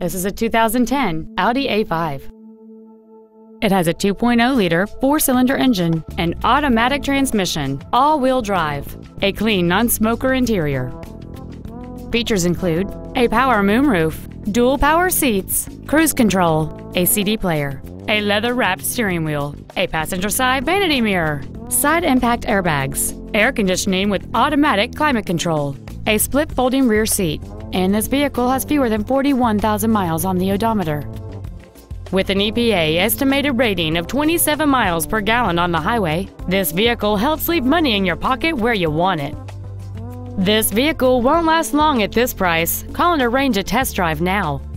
This is a 2010 Audi A5. It has a 2.0-liter four-cylinder engine, an automatic transmission, all-wheel drive, a clean non-smoker interior. Features include a power moonroof, dual power seats, cruise control, a CD player, a leather-wrapped steering wheel, a passenger side vanity mirror, side impact airbags, air conditioning with automatic climate control, a split folding rear seat, and this vehicle has fewer than 41,000 miles on the odometer. With an EPA estimated rating of 27 miles per gallon on the highway, this vehicle helps leave money in your pocket where you want it. This vehicle won't last long at this price. Call and arrange a test drive now.